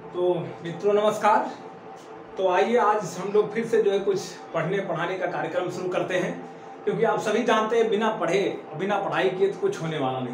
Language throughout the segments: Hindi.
तो मित्रों नमस्कार। तो आइए आज हम लोग फिर से कुछ पढ़ने पढ़ाने का कार्यक्रम शुरू करते हैं, क्योंकि आप सभी जानते हैं बिना पढ़े बिना पढ़ाई किए तो कुछ होने वाला नहीं।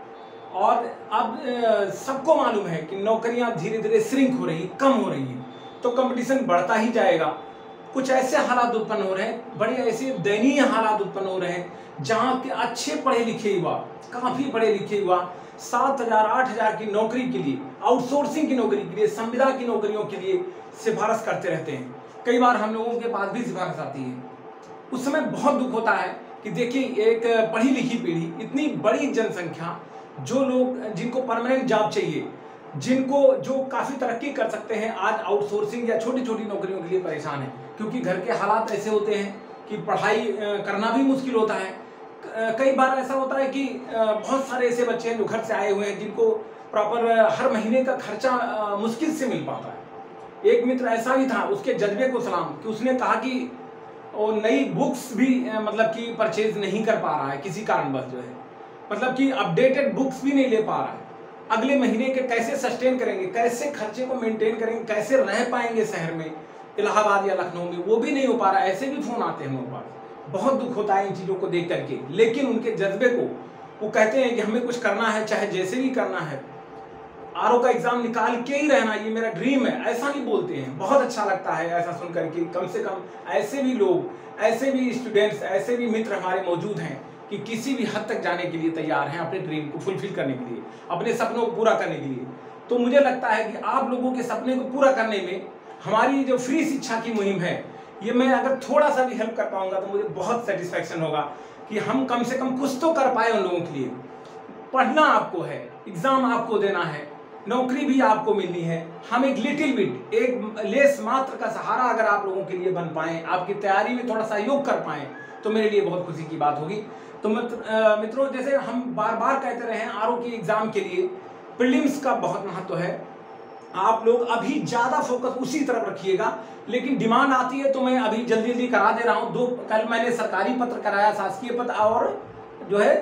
और अब सबको मालूम है कि नौकरियां धीरे धीरे श्रिंक हो रही, कम हो रही हैं, तो कंपटीशन बढ़ता ही जाएगा। कुछ ऐसे हालात उत्पन्न हो रहे हैं, बड़े ऐसे दयनीय हालात उत्पन्न हो रहे हैं, जहाँ के अच्छे पढ़े लिखे युवा, काफ़ी पढ़े लिखे युवा 7,000 8,000 की नौकरी के लिए, आउटसोर्सिंग की नौकरी के लिए, संविदा की नौकरियों के लिए सिफारिश करते रहते हैं। कई बार हम लोगों के पास भी सिफारिश आती है। उस समय बहुत दुख होता है कि देखिए एक पढ़ी लिखी पीढ़ी, इतनी बड़ी जनसंख्या, जो लोग जिनको परमानेंट जॉब चाहिए, जिनको जो काफ़ी तरक्की कर सकते हैं, आज आउटसोर्सिंग या छोटी छोटी नौकरियों के लिए परेशान है, क्योंकि घर के हालात ऐसे होते हैं कि पढ़ाई करना भी मुश्किल होता है। कई बार ऐसा होता है कि बहुत सारे ऐसे बच्चे हैं जो घर से आए हुए हैं, जिनको प्रॉपर हर महीने का खर्चा मुश्किल से मिल पाता है। एक मित्र ऐसा भी था, उसके जज्बे को सलाम कि उसने कहा कि वो नई बुक्स भी मतलब कि परचेज नहीं कर पा रहा है किसी कारणवश, जो है मतलब कि अपडेटेड बुक्स भी नहीं ले पा रहा है। अगले महीने के कैसे सस्टेन करेंगे, कैसे खर्चे को मेंटेन करेंगे, कैसे रह पाएंगे शहर में, इलाहाबाद या लखनऊ में, वो भी नहीं हो पा रहा है। ऐसे भी फोन आते हैं मेरे पास। बहुत दुख होता है इन चीज़ों को देख करके, लेकिन उनके जज्बे को वो कहते हैं कि हमें कुछ करना है, चाहे जैसे भी करना है, आरओ का एग्जाम निकाल के ही रहना, ये मेरा ड्रीम है, ऐसा नहीं बोलते हैं। बहुत अच्छा लगता है ऐसा सुन करके। कम से कम ऐसे भी लोग, ऐसे भी स्टूडेंट्स, ऐसे भी मित्र हमारे मौजूद हैं कि किसी भी हद तक जाने के लिए तैयार हैं, अपने ड्रीम को फुलफिल करने के लिए, अपने सपनों को पूरा करने के लिए। तो मुझे लगता है कि आप लोगों के सपने को पूरा करने में हमारी जो फ्री शिक्षा की मुहिम है, ये मैं अगर थोड़ा सा भी हेल्प कर पाऊंगा तो मुझे बहुत सेटिस्फैक्शन होगा कि हम कम से कम कुछ तो कर पाए उन लोगों के लिए। पढ़ना आपको है, एग्जाम आपको देना है, नौकरी भी आपको मिलनी है। हम एक लिटिल बिट, एक लेस मात्र का सहारा अगर आप लोगों के लिए बन पाएं, आपकी तैयारी में थोड़ा सहयोग कर पाएं, तो मेरे लिए बहुत खुशी की बात होगी। तो मित्रों, जैसे हम बार बार कहते रहे हैं, आरओ की एग्जाम के लिए प्रीलिम्स का बहुत महत्व है। आप लोग अभी ज़्यादा फोकस उसी तरफ रखिएगा, लेकिन डिमांड आती है तो मैं अभी जल्दी जल्दी करा दे रहा हूँ। कल मैंने सरकारी पत्र कराया, शासकीय पत्र और जो है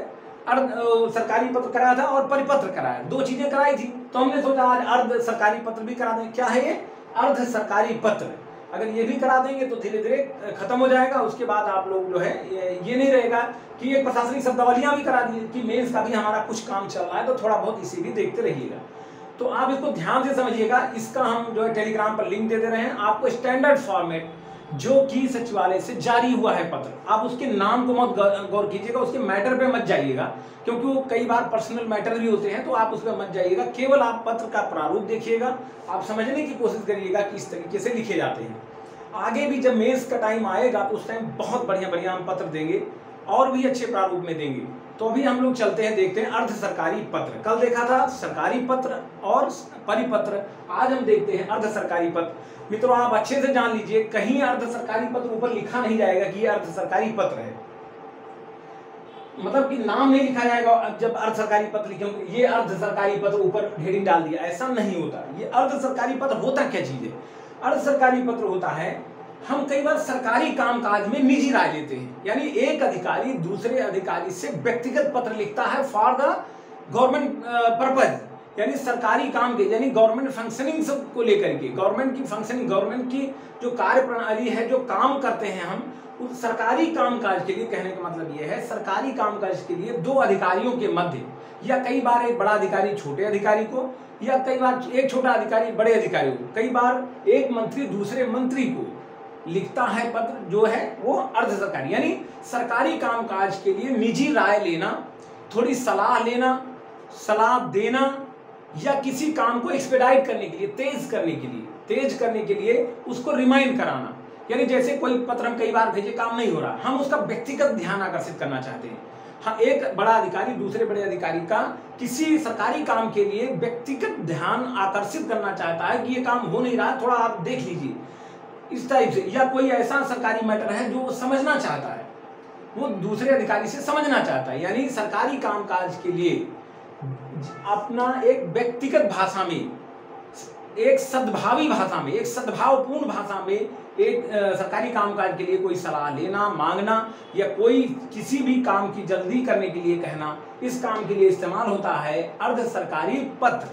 सरकारी पत्र कराया था, और परिपत्र कराया, 2 चीजें कराई थी। तो हमने सोचा आज अर्ध सरकारी पत्र भी करा दें। क्या है ये? अर्ध सरकारी पत्र। अगर ये भी करा देंगे तो धीरे धीरे खत्म हो जाएगा। उसके बाद आप लोग जो है ये नहीं रहेगा कि ये प्रशासनिक शब्दावलियां भी करा दी कि मेंस का भी हमारा कुछ काम चल रहा है, तो थोड़ा बहुत इसे भी देखते रहिएगा। तो आप इसको ध्यान से समझिएगा। इसका हम जो है टेलीग्राम पर लिंक दे दे रहे हैं आपको, स्टैंडर्ड फॉर्मेट जो कि सचिवालय से जारी हुआ है पत्र। आप उसके नाम को मत गौर कीजिएगा, उसके मैटर पे मत जाइएगा, क्योंकि वो कई बार पर्सनल मैटर भी होते हैं, तो आप उस पर मत जाइएगा। केवल आप पत्र का प्रारूप देखिएगा, आप समझने की कोशिश करिएगा कि इस तरीके से लिखे जाते हैं। आगे भी जब मेंस का टाइम आएगा तो उस टाइम बहुत बढ़िया बढ़िया हम पत्र देंगे, और भी अच्छे प्रारूप में देंगे। तो अभी हम लोग चलते हैं, देखते हैं अर्ध सरकारी पत्र। कल देखा था सरकारी पत्र और परिपत्र, आज हम देखते हैं अर्ध सरकारी पत्र। मित्रों, आप अच्छे से जान लीजिए, कहीं अर्ध सरकारी पत्र ऊपर लिखा नहीं जाएगा कि ये अर्ध सरकारी पत्र है, मतलब कि नाम नहीं लिखा जाएगा। अब जब अर्ध सरकारी पत्र लिखे, ये अर्ध सरकारी पत्र ऊपर हेडिंग डाल दिया, ऐसा नहीं होता। ये अर्ध सरकारी पत्र होता क्या चीज है? अर्ध सरकारी पत्र होता है, हम कई बार सरकारी कामकाज में निजी राय लेते हैं, यानी एक अधिकारी दूसरे अधिकारी से व्यक्तिगत पत्र लिखता है फॉर द गवर्नमेंट पर्पज, यानी सरकारी काम के, यानी गवर्नमेंट फंक्शनिंग को लेकर के, गवर्नमेंट की फंक्शनिंग, गवर्नमेंट की जो कार्य प्रणाली है, जो काम करते हैं हम, उस सरकारी कामकाज के लिए, कहने का मतलब यह है सरकारी कामकाज के लिए 2 अधिकारियों के मध्य, या कई बार एक बड़ा अधिकारी छोटे अधिकारी को, या कई बार एक छोटा अधिकारी बड़े अधिकारी को, कई बार एक मंत्री दूसरे मंत्री को लिखता है पत्र, जो है वो अर्ध सरकारी, यानी सरकारी कामकाज के लिए निजी राय लेना, थोड़ी सलाह लेना, सलाह देना, या किसी काम को एक्सपेडाइट करने के लिए, तेज करने के लिए उसको रिमाइंड कराना। यानी जैसे कोई पत्र हम कई बार भेजे, काम नहीं हो रहा, हम उसका व्यक्तिगत ध्यान आकर्षित करना चाहते हैं। हाँ, एक बड़ा अधिकारी दूसरे बड़े अधिकारी का किसी सरकारी काम के लिए व्यक्तिगत ध्यान आकर्षित करना चाहता है कि ये काम हो नहीं रहा, थोड़ा आप देख लीजिए, इस टाइप से। या कोई ऐसा सरकारी मैटर है जो वो समझना चाहता है, वो दूसरे अधिकारी से समझना चाहता है, यानी सरकारी कामकाज के लिए अपना एक व्यक्तिगत भाषा में, एक सद्भावी भाषा में, एक सद्भावपूर्ण भाषा में एक सरकारी कामकाज के लिए कोई सलाह लेना, मांगना, या कोई किसी भी काम की जल्दी करने के लिए कहना, इस काम के लिए इस्तेमाल होता है अर्ध सरकारी पत्र।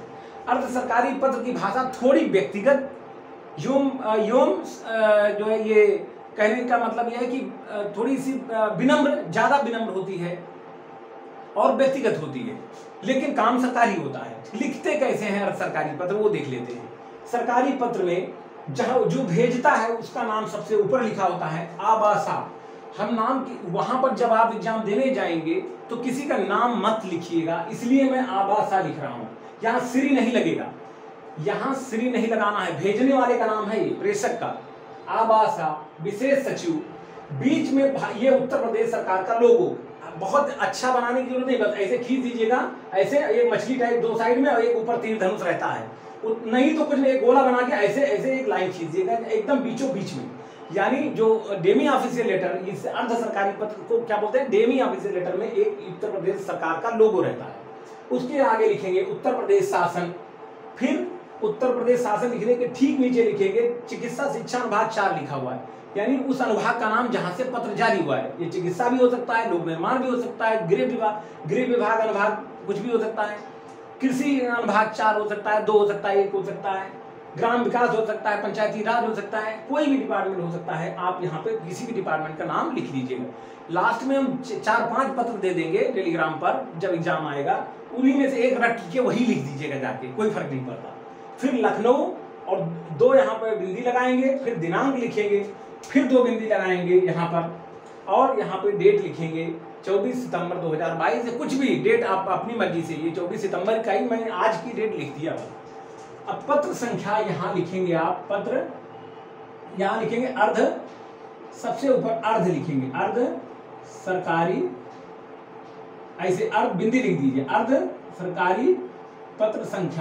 अर्ध सरकारी पत्र की भाषा थोड़ी व्यक्तिगत योम जो है, ये कहने का मतलब यह है कि थोड़ी सी विनम्र, ज्यादा विनम्र होती है और व्यक्तिगत होती है, लेकिन काम सरकारी होता है। लिखते कैसे हैं अर्ध सरकारी पत्र, वो देख लेते हैं। सरकारी पत्र में जहां जो भेजता है उसका नाम सबसे ऊपर लिखा होता है, आबासा। हम नाम की वहां पर जब आप एग्जाम देने जाएंगे तो किसी का नाम मत लिखिएगा, इसलिए मैं आबासा लिख रहा हूं। यहाँ श्री नहीं लगेगा, यहाँ श्री नहीं लगाना है, भेजने वाले का नाम है ये, प्रेषक का। आबासा, विशेष सचिव, बीच में ये उत्तर प्रदेश सरकार का लोगो। बहुत अच्छा बनाने की जरूरत नहीं, बस ऐसे खींच दीजिएगा, ऐसे एक मछली टाइप दो साइड में और एक ऊपर तीर धनुष रहता है, नहीं तो कुछ नहीं, एक गोला बना के ऐसे ऐसे एक लाइन खींच दीजिएगा एकदम बीचों बीच में। यानी जो डेमी ऑफिशियल लेटर, इस अर्ध सरकारी पत्र को क्या बोलते हैं, डेमी ऑफिशियल लेटर में एक उत्तर प्रदेश सरकार का लोगो रहता है। उसके आगे लिखेंगे उत्तर प्रदेश शासन, फिर उत्तर प्रदेश शासन लिखने के ठीक नीचे लिखेंगे चिकित्सा शिक्षा अनुभाग 4 लिखा हुआ है, यानी उस अनुभाग का नाम जहां से पत्र जारी हुआ है। ये चिकित्सा भी हो सकता है, लोक निर्माण भी हो सकता है, गृह विभाग अनुभाग कुछ भी हो सकता है, कृषि अनुभाग 4 हो सकता है, 2 हो सकता है, 1 हो सकता है, ग्राम विकास हो सकता है, पंचायती राज हो सकता है, कोई भी डिपार्टमेंट हो सकता है। आप यहाँ पे किसी भी डिपार्टमेंट का नाम लिख लीजिएगा। लास्ट में हम 4-5 पत्र दे देंगे टेलीग्राम पर जब एग्जाम आएगा, उन्हीं में से एक रट के वही लिख दीजिएगा जाके, कोई फर्क नहीं पड़ता। फिर लखनऊ और 2 यहाँ पर बिंदी लगाएंगे, फिर दिनांक लिखेंगे, फिर 2 बिंदी लगाएंगे यहाँ पर, और यहाँ पे डेट लिखेंगे 24 सितंबर 2022 से, कुछ भी डेट आप अपनी मर्जी से, ये 24 सितंबर का ही मैंने आज की डेट लिख दिया। अब पत्र संख्या यहाँ लिखेंगे आप, पत्र यहाँ लिखेंगे अर्ध, सबसे ऊपर अर्ध लिखेंगे, अर्ध सरकारी, ऐसे अर्ध बिंदी लिख दीजिए, अर्ध सरकारी पत्र संख्या,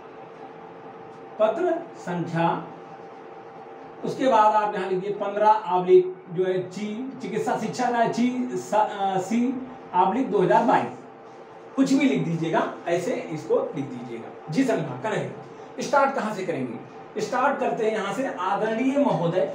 पत्र संख्या। उसके बाद आप यहाँ लिखिए 15 जो है चिकित्सा शिक्षा का C/2022, कुछ भी लिख दीजिएगा, ऐसे इसको लिख दीजिएगा जिस अनुभाग का रहेगा। स्टार्ट कहां से करेंगे, स्टार्ट करते हैं यहां से, आदरणीय महोदय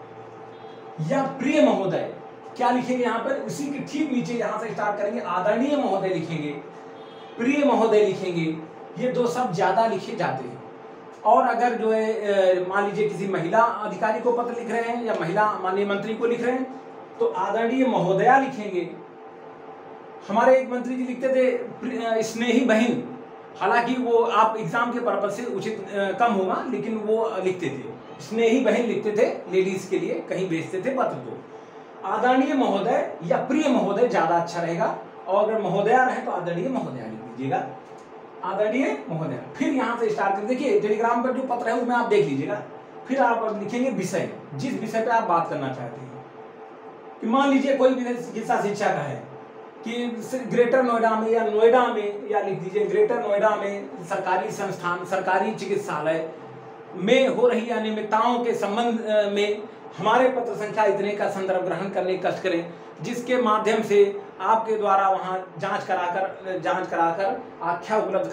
या प्रिय महोदय, क्या लिखेंगे यहाँ पर, उसी के ठीक नीचे यहां से स्टार्ट करेंगे, आदरणीय महोदय लिखेंगे, प्रिय महोदय लिखेंगे, ये 2 शब्द ज्यादा लिखे जाते हैं। और अगर जो है मान लीजिए किसी महिला अधिकारी को पत्र लिख रहे हैं या महिला माननीय मंत्री को लिख रहे हैं तो आदरणीय महोदया लिखेंगे। हमारे एक मंत्री जी लिखते थे स्नेही बहन, हालांकि वो आप एग्जाम के पर्पज से उचित कम होगा, लेकिन वो लिखते थे स्नेही बहन लिखते थे, लेडीज के लिए कहीं भेजते थे पत्र को। आदरणीय महोदय या प्रिय महोदय ज्यादा अच्छा रहेगा, और अगर महोदया रहे तो आदरणीय महोदया लिख दीजिएगा, आदरणीय महोदय। फिर यहाँ से स्टार्ट कर, देखिए टेलीग्राम पर जो पत्र है उसमें आप देख लीजिएगा। फिर आप लिखेंगे विषय, जिस विषय पे आप बात करना चाहते हैं, कि मान लीजिए कोई विषय चिकित्सा शिक्षा का है कि ग्रेटर नोएडा में या नोएडा में, या लिख दीजिए ग्रेटर नोएडा में सरकारी संस्थान, सरकारी चिकित्सालय में हो रही अनियमितताओं के संबंध में हमारे पत्र संख्या इतने का संदर्भ ग्रहण करने का कष्ट करें, जिसके माध्यम से आपके द्वारा वहां जांच कराकर आख्या उपलब्ध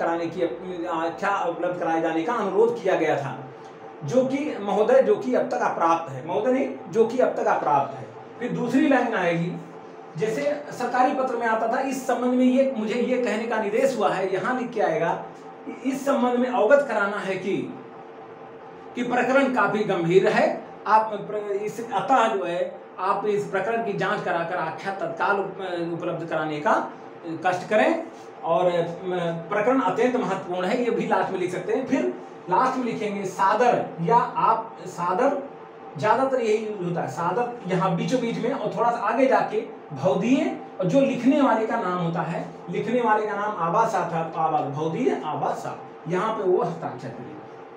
कराए जाने का अनुरोध किया गया था, जो कि महोदय जो कि अब तक अप्राप्त है, महोदय नहीं जो कि अब तक अप्राप्त है। फिर दूसरी लाइन आएगी, जैसे सरकारी पत्र में आता था, इस संबंध में ये मुझे ये कहने का निर्देश हुआ है, यहाँ लिख के आएगा, इस संबंध में अवगत कराना है कि प्रकरण काफी गंभीर है, आप इस अतः जो है आप इस प्रकरण की जांच कराकर आख्या तत्काल उपलब्ध कराने का कष्ट करें, और प्रकरण अत्यंत महत्वपूर्ण है, ये भी लास्ट में लिख सकते हैं। फिर लास्ट में लिखेंगे सादर, या आप सादर, ज्यादातर यही यूज होता है सादर, यहाँ बीचों बीच में, और थोड़ा सा आगे जाके भवदीय, और जो लिखने वाले का नाम होता है, लिखने वाले का नाम आबासा था, भवदीय आबासा, यहाँ पे वो हस्ताक्षर करें।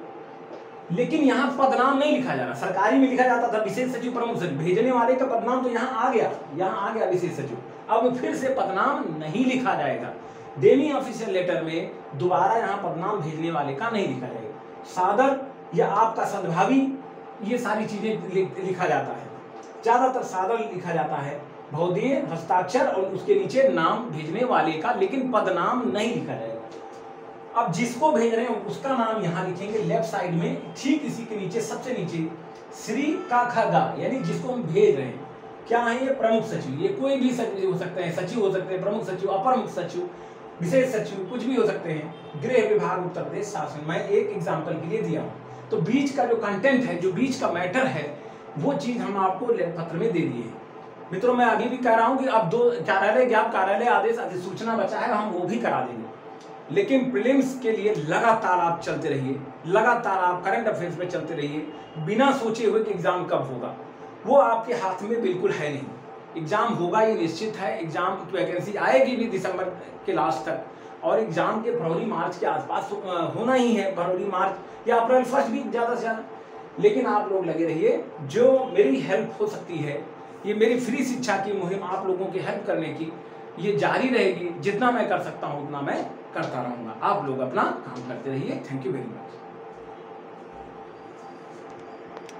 लेकिन यहाँ पदनाम नहीं लिखा जा रहा, सरकारी में लिखा जाता था विशेष सचिव, प्रमुख सचिव, भेजने वाले का पदनाम तो यहाँ आ गया विशेष सचिव, अब फिर से पदनाम नहीं लिखा जाएगा। डेमी ऑफिशियल लेटर में दोबारा यहाँ पदनाम भेजने वाले का नहीं लिखा जाएगा। सादर या आपका सद्भावी, ये सारी चीजें लिखा जाता है, ज्यादातर सादर लिखा जाता है, भवदीय, हस्ताक्षर और उसके नीचे नाम भेजने वाले का, लेकिन पदनाम नहीं लिखा जाएगा। अब जिसको भेज रहे हैं उसका नाम यहाँ लिखेंगे लेफ्ट साइड में, ठीक इसी के नीचे सबसे नीचे श्री का खगा, यानी जिसको हम भेज रहे हैं क्या है, ये प्रमुख सचिव, ये कोई भी सचिव हो सकते हैं, सचिव हो सकते हैं, प्रमुख सचिव, अपर मुख्य सचिव, विशेष सचिव, कुछ भी हो सकते हैं, गृह विभाग, उत्तर प्रदेश शासन, मैं एक एग्जाम्पल के लिए दिया हूँ। तो बीच का जो कंटेंट है, जो बीच का मैटर है, वो चीज हम आपको पत्र में दे दिए। मित्रों, मैं अभी भी कह रहा हूं कि अब 2 कार्यालय ज्ञाप, कार्यालय आदेश, अधिसूचना बचा है, हम वो भी करा देंगे। लेकिन प्रीलिम्स के लिए लगातार आप चलते रहिए, लगातार आप करंट अफेयर्स में चलते रहिए, बिना सोचे हुए कि एग्जाम कब होगा। वो आपके हाथ में बिल्कुल है नहीं। एग्जाम होगा ये निश्चित है। एग्जाम की वैकेंसी आएगी भी दिसंबर के लास्ट तक, और एग्जाम के फरवरी मार्च के आसपास होना ही है, फरवरी मार्च या अप्रैल फर्स्ट वीक ज़्यादा से ज़्यादा। लेकिन आप लोग लगे रहिए, जो मेरी हेल्प हो सकती है, ये मेरी फ्री शिक्षा की मुहिम आप लोगों की हेल्प करने की ये जारी रहेगी। जितना मैं कर सकता हूँ उतना मैं करता रहूँगा। आप लोग अपना काम करते रहिए। Thank you very much.